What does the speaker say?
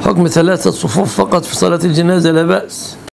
حكم 3 صفوف فقط في صلاة الجنازة لا بأس.